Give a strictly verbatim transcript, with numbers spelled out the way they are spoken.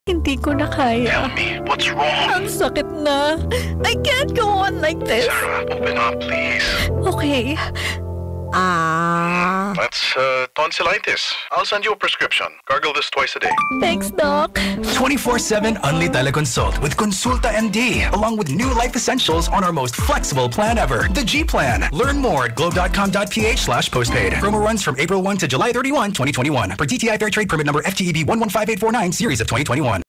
Hindi ko na kaya. Tell me, what's wrong? Ang sakit na. I can't go on like this. Sarah, open up, please. Okay. Ah. That's uh, tonsillitis. I'll send you a prescription. Gargle this twice a day. Thanks, Doc. twenty-four seven Only Teleconsult with KonsultaMD, along with new life essentials on our most flexible plan ever, the G Plan. Learn more at globe.com.ph slash postpaid. Promo runs from April first to July thirty-first, twenty twenty-one. Per D T I Fair Trade Permit number F T E B one one five eight four nine, series of twenty twenty-one.